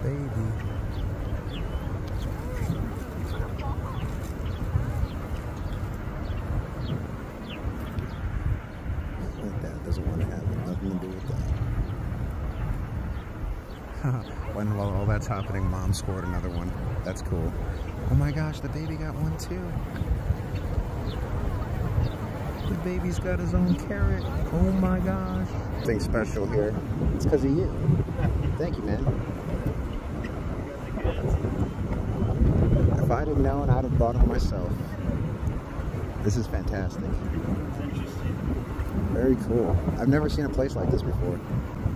baby. That doesn't want to have nothing to do with that. While all that's happening, Mom scored another one. That's cool. Oh my gosh, the baby got one too. The baby's got his own carrot. Oh my gosh. Something special here. It's because of you. Thank you, man. If I didn't know, I'd have bought them myself. This is fantastic. Very cool. I've never seen a place like this before.